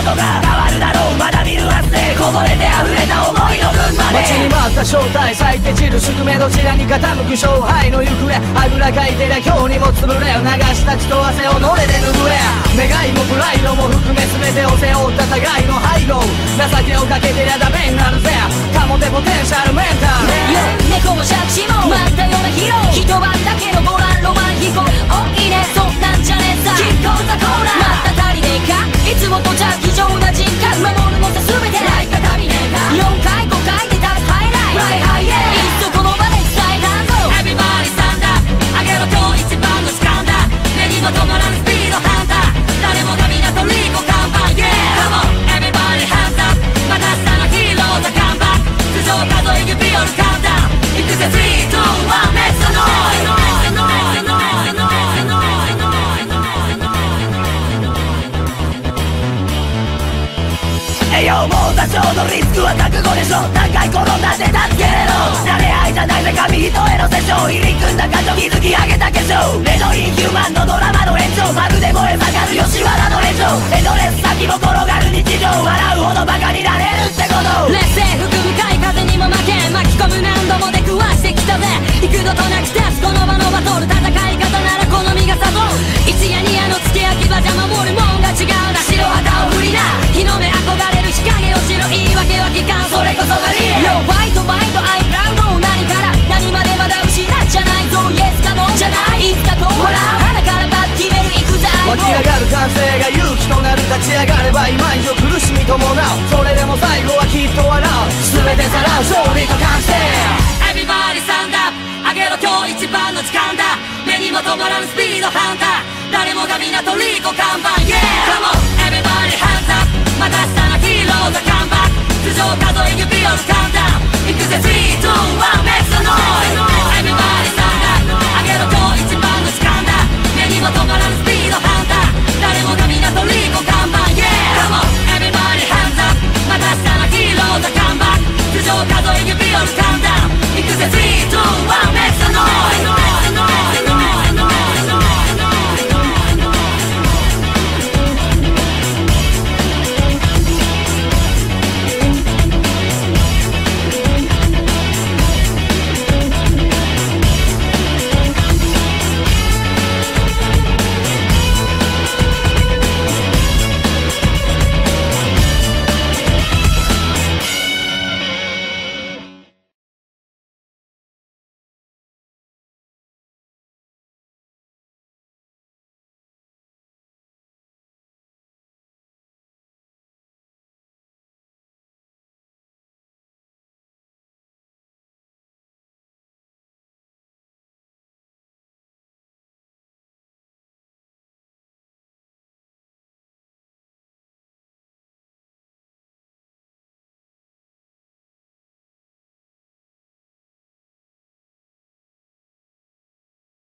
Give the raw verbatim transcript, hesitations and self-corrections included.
ことが変わるだろう。まだ見るはずでこぼれて溢れた思いの分まで。待ちに待った正体咲いて散る宿命どちらに傾く勝敗の行方。あぐらかいてりゃ今日にも潰れ流した血と汗をのれで拭え。願いもプライドも含め全てを背負った互いの背後。情けをかけてりゃダメになるぜ。かもてポテンシャルメンタル。 よ猫も借子も待ったようなヒーロー。一晩だけのボランロマン飛行。おいいねそんなんじゃねえさ。キッコーザコーラまた足りねえか。いつもとじゃ非常な人格守るのさ全てないか足りねえか。よんかいごかいで立つハイライト。いっそこの場で伝えたんぞ。 Everybody stand up あげろ今日一番の時間だ。目にも止まらぬスピードハンター。誰もが皆とリーコ看板 Yeah Come on everybody hands up また明日のヒーローザカンバック。頭上数え指折るカウンダウン。いくぜスリーツーワン Make some noise。 栄養も多少のリスクは覚悟でしょ。何回転んだって助けれろ。慣れ合いじゃないぜ紙一重の世相。入り組んだ感情築き上げた化粧。レドインヒューマンのドラマの延長。まるで燃え盛る吉原の連城。エンドレス先も転がる日常。笑うほどバカになれるってこと。 劣勢含む海風にも負け巻き込む何度も出くわしてきたぜ。幾度となく立つこの場のバトル。戦い方なら好みが誘う。一夜二夜の付け焼き場じゃ守るもんが違うな。白旗を振りな日の目憧れる日陰を知る言い訳は聞かん。それこそがリアル。Yo ファイトファイトアイプラウド。何から何までまだ失っちゃないぞ。イエスかノーじゃないいつかとほら鼻からバッ決めるいくぜ。 湧き上がる感性が勇気となる。立ち上がれば今以上苦しみ伴う。それでも最後はきっと笑う。全てさらう勝利と完成。 Everybody stand up あげろ今日一番の時間だ。目にも止まらぬスピードハンター。誰もが皆とリーコ看板 Yeah Come on everybody hands up また明日のヒーローザカンバック。頭上数え指折るカウンダウン。いくぜスリー